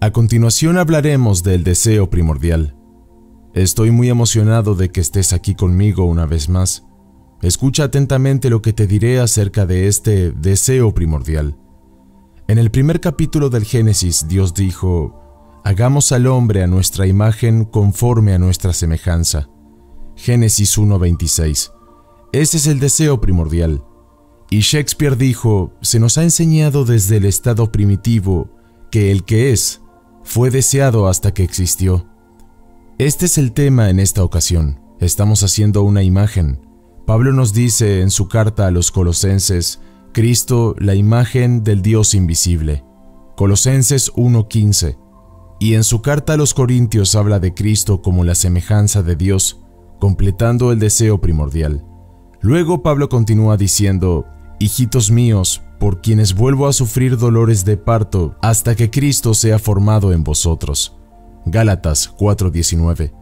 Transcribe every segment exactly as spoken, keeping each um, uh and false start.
A continuación hablaremos del deseo primordial. Estoy muy emocionado de que estés aquí conmigo una vez más. Escucha atentamente lo que te diré acerca de este deseo primordial. En el primer capítulo del Génesis, Dios dijo: hagamos al hombre a nuestra imagen conforme a nuestra semejanza. Génesis uno veintiséis. Ese es el deseo primordial. Y Shakespeare dijo: se nos ha enseñado desde el estado primitivo que el que es fue deseado hasta que existió. Este es el tema en esta ocasión. Estamos haciendo una imagen. Pablo nos dice en su carta a los Colosenses: Cristo, la imagen del Dios invisible. Colosenses uno quince. Y en su carta a los Corintios habla de Cristo como la semejanza de Dios, completando el deseo primordial. Luego Pablo continúa diciendo: hijitos míos, por quienes vuelvo a sufrir dolores de parto hasta que Cristo sea formado en vosotros. Gálatas cuatro diecinueve.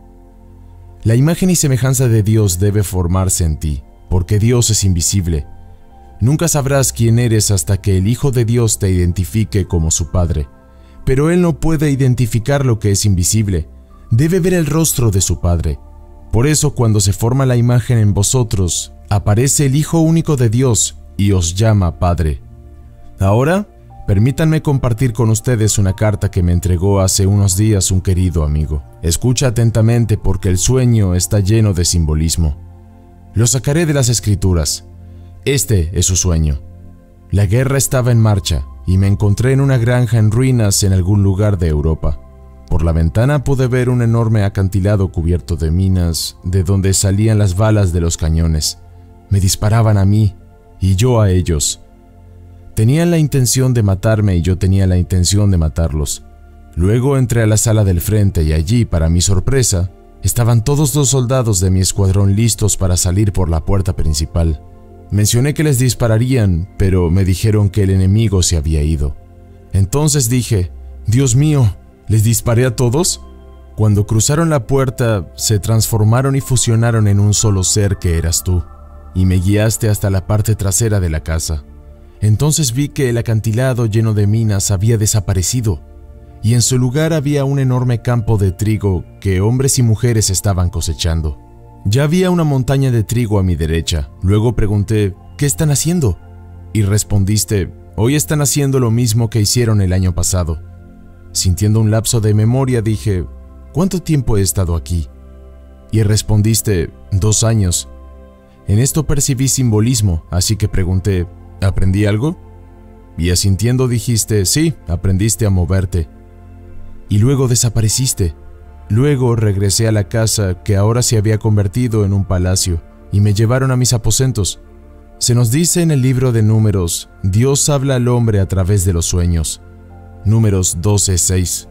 La imagen y semejanza de Dios debe formarse en ti, porque Dios es invisible. Nunca sabrás quién eres hasta que el Hijo de Dios te identifique como su Padre. Pero Él no puede identificar lo que es invisible. Debe ver el rostro de su Padre. Por eso, cuando se forma la imagen en vosotros, aparece el Hijo único de Dios y os llama Padre. Ahora, permítanme compartir con ustedes una carta que me entregó hace unos días un querido amigo. Escucha atentamente porque el sueño está lleno de simbolismo. Lo sacaré de las Escrituras. Este es su sueño. La guerra estaba en marcha y me encontré en una granja en ruinas en algún lugar de Europa. Por la ventana pude ver un enorme acantilado cubierto de minas, de donde salían las balas de los cañones. Me disparaban a mí y yo a ellos. Tenían la intención de matarme y yo tenía la intención de matarlos. Luego entré a la sala del frente y allí, para mi sorpresa, estaban todos los soldados de mi escuadrón listos para salir por la puerta principal. Mencioné que les dispararían, pero me dijeron que el enemigo se había ido. Entonces dije: Dios mío, ¿les disparé a todos? Cuando cruzaron la puerta, se transformaron y fusionaron en un solo ser que eras tú, y me guiaste hasta la parte trasera de la casa. Entonces vi que el acantilado lleno de minas había desaparecido, y en su lugar había un enorme campo de trigo que hombres y mujeres estaban cosechando. Ya había una montaña de trigo a mi derecha. Luego pregunté: ¿qué están haciendo? Y respondiste: hoy están haciendo lo mismo que hicieron el año pasado. Sintiendo un lapso de memoria dije: ¿cuánto tiempo he estado aquí? Y respondiste: dos años. En esto percibí simbolismo, así que pregunté: ¿aprendí algo? Y asintiendo dijiste: sí, aprendiste a moverte. Y luego desapareciste. Luego regresé a la casa que ahora se había convertido en un palacio y me llevaron a mis aposentos. Se nos dice en el libro de Números: Dios habla al hombre a través de los sueños. Números doce seis.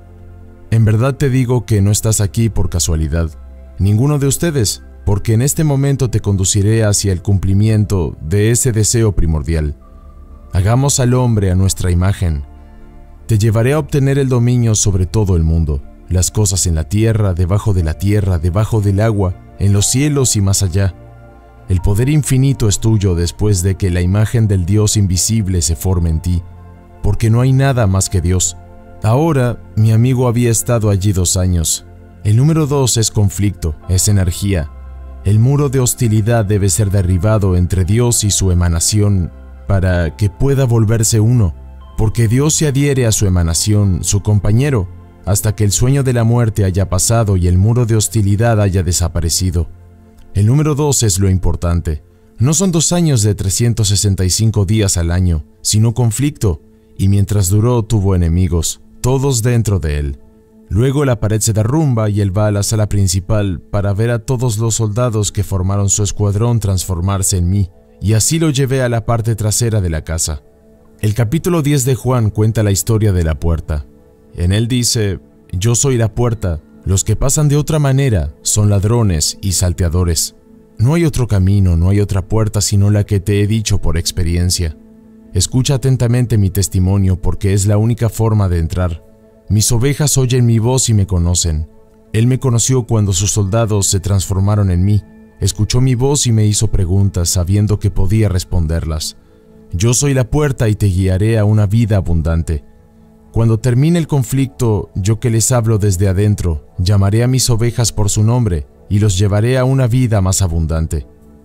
En verdad te digo que no estás aquí por casualidad, ninguno de ustedes, porque en este momento te conduciré hacia el cumplimiento de ese deseo primordial. Hagamos al hombre a nuestra imagen. Te llevaré a obtener el dominio sobre todo el mundo, las cosas en la tierra, debajo de la tierra, debajo del agua, en los cielos y más allá. El poder infinito es tuyo después de que la imagen del Dios invisible se forme en ti, porque no hay nada más que Dios. Ahora, mi amigo había estado allí dos años. El número dos es conflicto, es energía. El muro de hostilidad debe ser derribado entre Dios y su emanación para que pueda volverse uno, porque Dios se adhiere a su emanación, su compañero, hasta que el sueño de la muerte haya pasado y el muro de hostilidad haya desaparecido. El número dos es lo importante. No son dos años de trescientos sesenta y cinco días al año, sino conflicto, y mientras duró tuvo enemigos, todos dentro de él. Luego la pared se derrumba y él va a la sala principal para ver a todos los soldados que formaron su escuadrón transformarse en mí, y así lo llevé a la parte trasera de la casa. El capítulo diez de Juan cuenta la historia de la puerta. En él dice: yo soy la puerta, los que pasan de otra manera son ladrones y salteadores. No hay otro camino, no hay otra puerta sino la que te he dicho por experiencia. Escucha atentamente mi testimonio porque es la única forma de entrar. Mis ovejas oyen mi voz y me conocen. Él me conoció cuando sus soldados se transformaron en mí. Escuchó mi voz y me hizo preguntas sabiendo que podía responderlas. Yo soy la puerta y te guiaré a una vida abundante. Cuando termine el conflicto, yo que les hablo desde adentro, llamaré a mis ovejas por su nombre y los llevaré a una vida más abundante.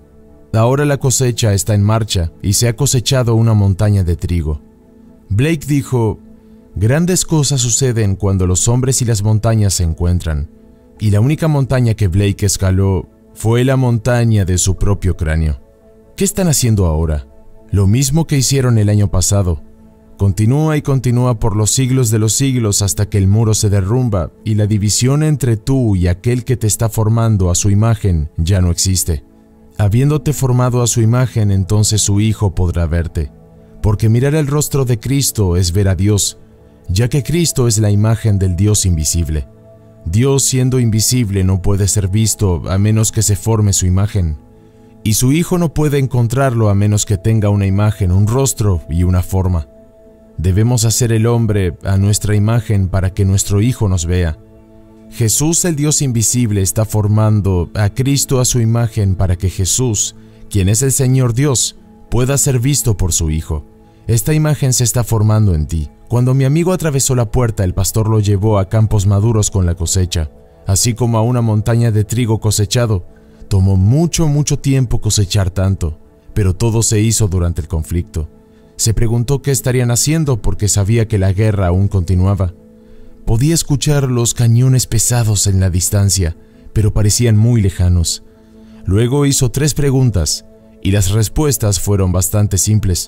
Ahora la cosecha está en marcha y se ha cosechado una montaña de trigo. Blake dijo, grandes cosas suceden cuando los hombres y las montañas se encuentran, y la única montaña que Blake escaló fue la montaña de su propio cráneo. ¿Qué están haciendo ahora? Lo mismo que hicieron el año pasado. Continúa y continúa por los siglos de los siglos hasta que el muro se derrumba y la división entre tú y aquel que te está formando a su imagen ya no existe. Habiéndote formado a su imagen, entonces su Hijo podrá verte, porque mirar el rostro de Cristo es ver a Dios, ya que Cristo es la imagen del Dios invisible. Dios, siendo invisible, no puede ser visto a menos que se forme su imagen, y su Hijo no puede encontrarlo a menos que tenga una imagen, un rostro y una forma. Debemos hacer el hombre a nuestra imagen para que nuestro Hijo nos vea. Jesús, el Dios invisible, está formando a Cristo a su imagen para que Jesús, quien es el Señor Dios, pueda ser visto por su Hijo. Esta imagen se está formando en ti. Cuando mi amigo atravesó la puerta, el pastor lo llevó a campos maduros con la cosecha, así como a una montaña de trigo cosechado. Tomó mucho, mucho tiempo cosechar tanto, pero todo se hizo durante el conflicto. Se preguntó qué estarían haciendo porque sabía que la guerra aún continuaba. Podía escuchar los cañones pesados en la distancia, pero parecían muy lejanos. Luego hizo tres preguntas, y las respuestas fueron bastante simples.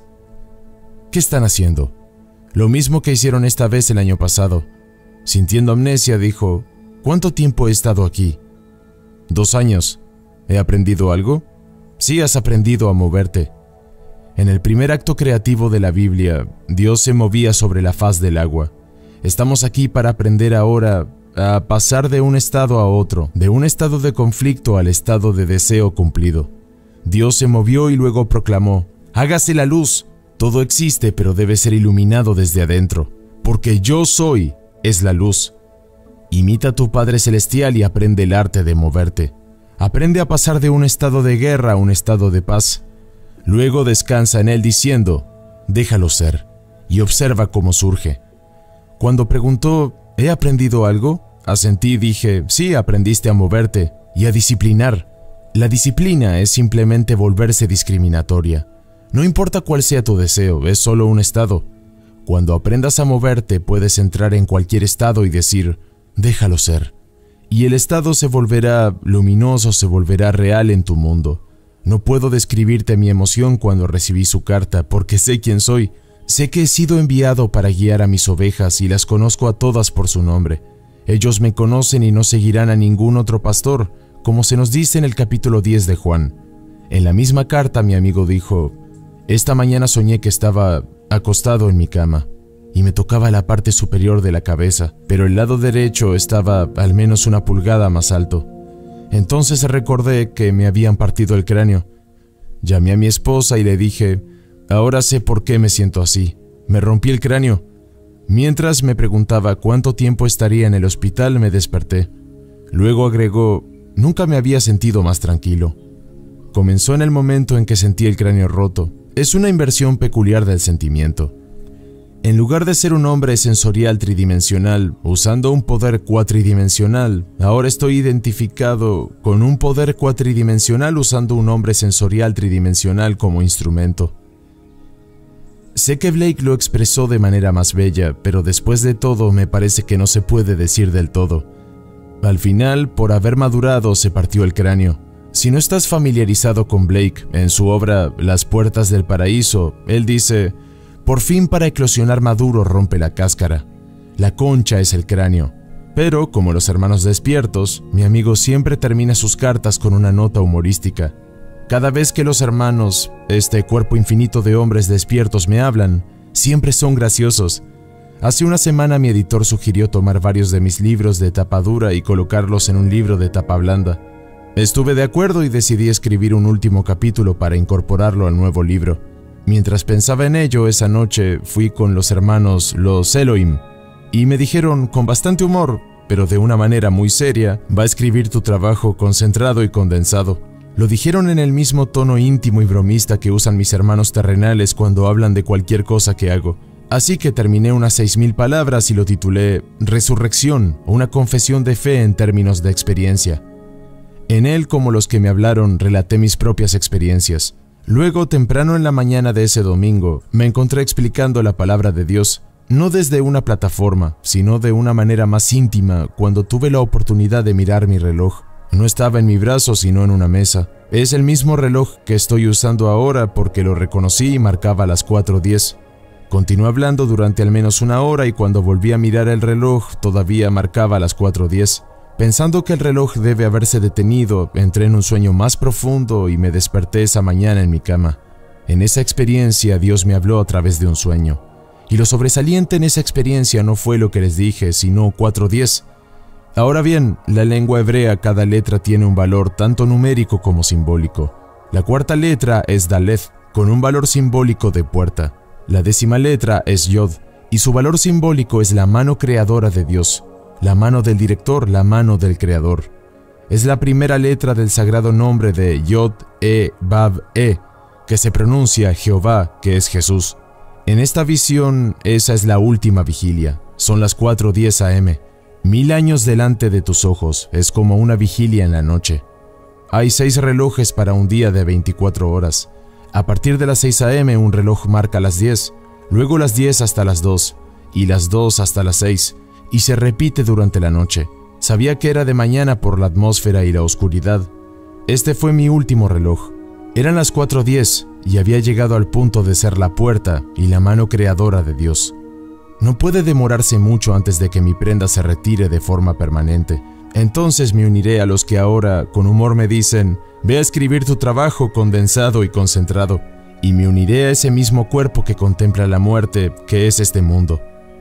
¿Qué están haciendo? Lo mismo que hicieron esta vez el año pasado. Sintiendo amnesia, dijo, ¿cuánto tiempo he estado aquí? Dos años. ¿He aprendido algo? Sí, has aprendido a moverte. En el primer acto creativo de la Biblia, Dios se movía sobre la faz del agua. Estamos aquí para aprender ahora a pasar de un estado a otro, de un estado de conflicto al estado de deseo cumplido. Dios se movió y luego proclamó, «Hágase la luz». Todo existe, pero debe ser iluminado desde adentro, porque yo soy, es la luz. Imita a tu Padre Celestial y aprende el arte de moverte. Aprende a pasar de un estado de guerra a un estado de paz. Luego descansa en él diciendo, déjalo ser, y observa cómo surge. Cuando preguntó, ¿he aprendido algo? Asentí y dije, sí, aprendiste a moverte y a disciplinar. La disciplina es simplemente volverse discriminatoria. No importa cuál sea tu deseo, es solo un estado. Cuando aprendas a moverte, puedes entrar en cualquier estado y decir, déjalo ser. Y el estado se volverá luminoso, se volverá real en tu mundo. No puedo describirte mi emoción cuando recibí su carta, porque sé quién soy. Sé que he sido enviado para guiar a mis ovejas y las conozco a todas por su nombre. Ellos me conocen y no seguirán a ningún otro pastor, como se nos dice en el capítulo diez de Juan. En la misma carta mi amigo dijo, esta mañana soñé que estaba acostado en mi cama y me tocaba la parte superior de la cabeza, pero el lado derecho estaba al menos una pulgada más alto. Entonces recordé que me habían partido el cráneo. Llamé a mi esposa y le dije, ahora sé por qué me siento así. Me rompí el cráneo. Mientras me preguntaba cuánto tiempo estaría en el hospital, me desperté. Luego agregó, nunca me había sentido más tranquilo. Comenzó en el momento en que sentí el cráneo roto. Es una inversión peculiar del sentimiento. En lugar de ser un hombre sensorial tridimensional, usando un poder cuatridimensional, ahora estoy identificado con un poder cuatridimensional usando un hombre sensorial tridimensional como instrumento. Sé que Blake lo expresó de manera más bella, pero después de todo me parece que no se puede decir del todo. Al final, por haber madurado, se partió el cráneo. Si no estás familiarizado con Blake, en su obra Las puertas del paraíso, él dice, por fin para eclosionar maduro rompe la cáscara. La concha es el cráneo. Pero, como los hermanos despiertos, mi amigo siempre termina sus cartas con una nota humorística. Cada vez que los hermanos, este cuerpo infinito de hombres despiertos me hablan, siempre son graciosos. Hace una semana mi editor sugirió tomar varios de mis libros de tapa dura y colocarlos en un libro de tapa blanda. Estuve de acuerdo y decidí escribir un último capítulo para incorporarlo al nuevo libro. Mientras pensaba en ello, esa noche fui con los hermanos los Elohim y me dijeron con bastante humor, pero de una manera muy seria, va a escribir tu trabajo concentrado y condensado. Lo dijeron en el mismo tono íntimo y bromista que usan mis hermanos terrenales cuando hablan de cualquier cosa que hago. Así que terminé unas seis mil palabras y lo titulé Resurrección, o una confesión de fe en términos de experiencia. En él, como los que me hablaron, relaté mis propias experiencias. Luego, temprano en la mañana de ese domingo, me encontré explicando la palabra de Dios, no desde una plataforma, sino de una manera más íntima, cuando tuve la oportunidad de mirar mi reloj. No estaba en mi brazo, sino en una mesa. Es el mismo reloj que estoy usando ahora porque lo reconocí y marcaba las cuatro diez. Continué hablando durante al menos una hora y cuando volví a mirar el reloj todavía marcaba las cuatro diez. Pensando que el reloj debe haberse detenido, entré en un sueño más profundo y me desperté esa mañana en mi cama. En esa experiencia Dios me habló a través de un sueño. Y lo sobresaliente en esa experiencia no fue lo que les dije, sino cuatro diez. Ahora bien, la lengua hebrea, cada letra tiene un valor tanto numérico como simbólico. La cuarta letra es Daleth, con un valor simbólico de puerta. La décima letra es Yod, y su valor simbólico es la mano creadora de Dios, la mano del director, la mano del creador. Es la primera letra del sagrado nombre de Yod, E, Bab, E, que se pronuncia Jehová, que es Jesús. En esta visión, esa es la última vigilia. Son las cuatro diez a eme. Mil años delante de tus ojos, es como una vigilia en la noche. Hay seis relojes para un día de veinticuatro horas. A partir de las seis a eme un reloj marca las diez, luego las diez hasta las dos, y las dos hasta las seis, y se repite durante la noche. Sabía que era de mañana por la atmósfera y la oscuridad. Este fue mi último reloj. Eran las cuatro diez y había llegado al punto de ser la puerta y la mano creadora de Dios. No puede demorarse mucho antes de que mi prenda se retire de forma permanente. Entonces me uniré a los que ahora, con humor, me dicen, ve a escribir tu trabajo condensado y concentrado, y me uniré a ese mismo cuerpo que contempla la muerte, que es este mundo.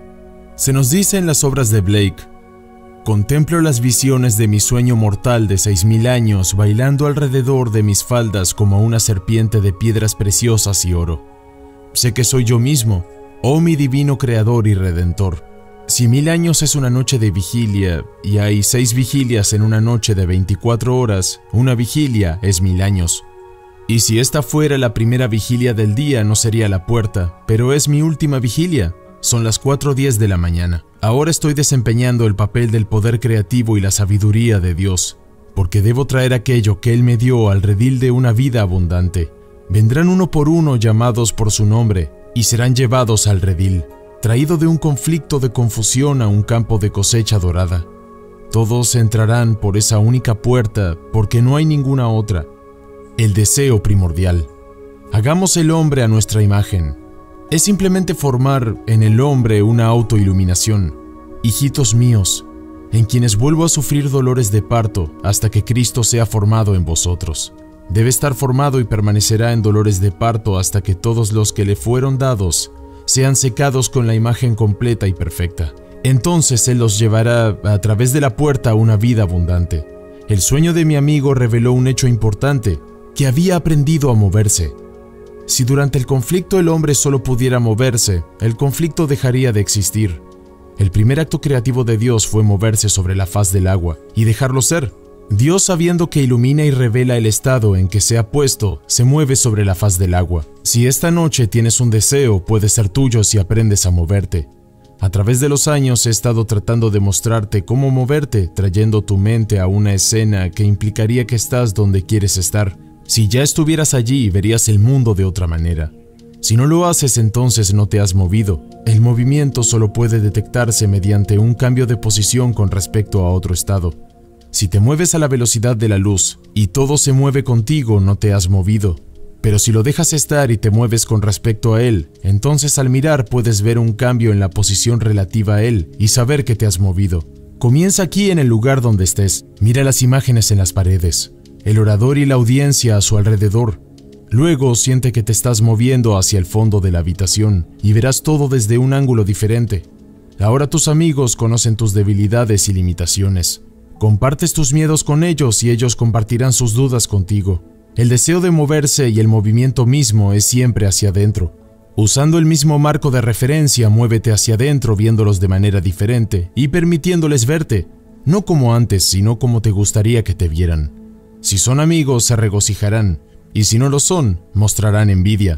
Se nos dice en las obras de Blake, contemplo las visiones de mi sueño mortal de seis mil años bailando alrededor de mis faldas como una serpiente de piedras preciosas y oro. Sé que soy yo mismo, oh mi divino creador y redentor. Si mil años es una noche de vigilia, y hay seis vigilias en una noche de veinticuatro horas, una vigilia es mil años. Y si esta fuera la primera vigilia del día, no sería la puerta, pero es mi última vigilia. Son las cuatro diez de la mañana. Ahora estoy desempeñando el papel del poder creativo y la sabiduría de Dios, porque debo traer aquello que Él me dio al redil de una vida abundante. Vendrán uno por uno llamados por su nombre, y serán llevados al redil, traído de un conflicto de confusión a un campo de cosecha dorada. Todos entrarán por esa única puerta, porque no hay ninguna otra. El deseo primordial. Hagamos el hombre a nuestra imagen. Es simplemente formar en el hombre una autoiluminación. Hijitos míos, en quienes vuelvo a sufrir dolores de parto hasta que Cristo sea formado en vosotros. Debe estar formado y permanecerá en dolores de parto hasta que todos los que le fueron dados sean secados con la imagen completa y perfecta. Entonces Él los llevará a través de la puerta a una vida abundante. El sueño de mi amigo reveló un hecho importante, que había aprendido a moverse. Si durante el conflicto el hombre solo pudiera moverse, el conflicto dejaría de existir. El primer acto creativo de Dios fue moverse sobre la faz del agua y dejarlo ser. Dios, sabiendo que ilumina y revela el estado en que se ha puesto, se mueve sobre la faz del agua. Si esta noche tienes un deseo, puede ser tuyo si aprendes a moverte. A través de los años he estado tratando de mostrarte cómo moverte, trayendo tu mente a una escena que implicaría que estás donde quieres estar. Si ya estuvieras allí, verías el mundo de otra manera. Si no lo haces, entonces no te has movido. El movimiento solo puede detectarse mediante un cambio de posición con respecto a otro estado. Si te mueves a la velocidad de la luz y todo se mueve contigo, no te has movido. Pero si lo dejas estar y te mueves con respecto a él, entonces al mirar puedes ver un cambio en la posición relativa a él y saber que te has movido. Comienza aquí en el lugar donde estés. Mira las imágenes en las paredes, el orador y la audiencia a su alrededor. Luego siente que te estás moviendo hacia el fondo de la habitación y verás todo desde un ángulo diferente. Ahora tus amigos conocen tus debilidades y limitaciones. Compartes tus miedos con ellos y ellos compartirán sus dudas contigo. El deseo de moverse y el movimiento mismo es siempre hacia adentro. Usando el mismo marco de referencia, muévete hacia adentro viéndolos de manera diferente y permitiéndoles verte, no como antes, sino como te gustaría que te vieran. Si son amigos, se regocijarán, y si no lo son, mostrarán envidia.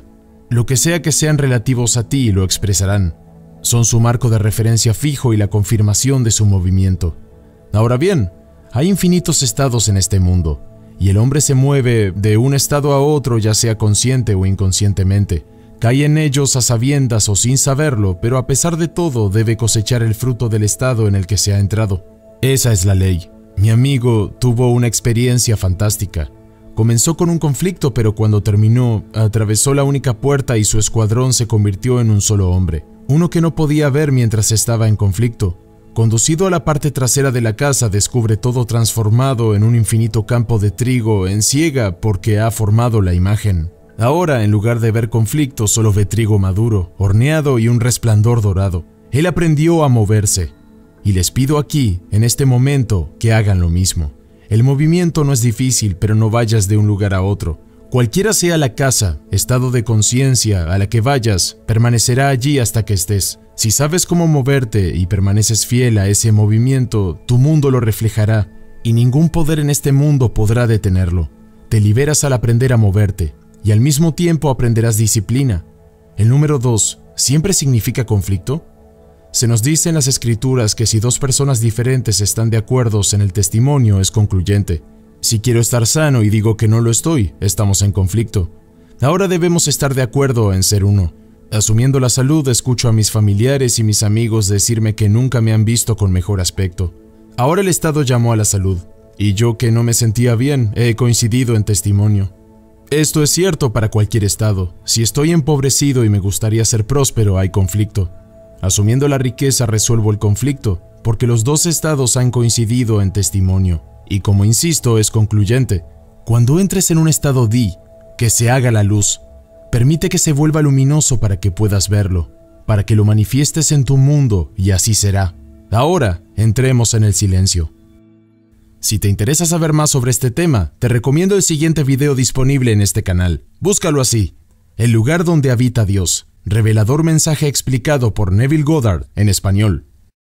Lo que sea que sean relativos a ti lo expresarán. Son su marco de referencia fijo y la confirmación de su movimiento. Ahora bien, hay infinitos estados en este mundo, y el hombre se mueve de un estado a otro, ya sea consciente o inconscientemente. Cae en ellos a sabiendas o sin saberlo, pero a pesar de todo debe cosechar el fruto del estado en el que se ha entrado. Esa es la ley. Mi amigo tuvo una experiencia fantástica. Comenzó con un conflicto, pero cuando terminó, atravesó la única puerta y su escuadrón se convirtió en un solo hombre. Uno que no podía ver mientras estaba en conflicto. Conducido a la parte trasera de la casa, descubre todo transformado en un infinito campo de trigo en siega porque ha formado la imagen. Ahora, en lugar de ver conflicto, solo ve trigo maduro, horneado y un resplandor dorado. Él aprendió a moverse. Y les pido aquí, en este momento, que hagan lo mismo. El movimiento no es difícil, pero no vayas de un lugar a otro. Cualquiera sea la casa, estado de conciencia a la que vayas, permanecerá allí hasta que estés. Si sabes cómo moverte y permaneces fiel a ese movimiento, tu mundo lo reflejará, y ningún poder en este mundo podrá detenerlo. Te liberas al aprender a moverte, y al mismo tiempo aprenderás disciplina. El número dos, ¿siempre significa conflicto? Se nos dice en las escrituras que si dos personas diferentes están de acuerdo en el testimonio es concluyente. Si quiero estar sano y digo que no lo estoy, estamos en conflicto. Ahora debemos estar de acuerdo en ser uno. Asumiendo la salud, escucho a mis familiares y mis amigos decirme que nunca me han visto con mejor aspecto. Ahora el Estado llamó a la salud, y yo que no me sentía bien, he coincidido en testimonio. Esto es cierto para cualquier estado. Si estoy empobrecido y me gustaría ser próspero, hay conflicto. Asumiendo la riqueza, resuelvo el conflicto, porque los dos estados han coincidido en testimonio, y como insisto, es concluyente. Cuando entres en un estado, di, que se haga la luz. Permite que se vuelva luminoso para que puedas verlo, para que lo manifiestes en tu mundo, y así será. Ahora, entremos en el silencio. Si te interesa saber más sobre este tema, te recomiendo el siguiente video disponible en este canal. Búscalo así, El lugar donde habita Dios. Revelador mensaje explicado por Neville Goddard en español.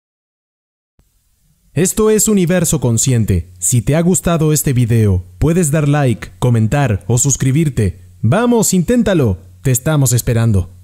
Esto es Universo Consciente. Si te ha gustado este video, puedes dar like, comentar o suscribirte. ¡Vamos, inténtalo! Te estamos esperando.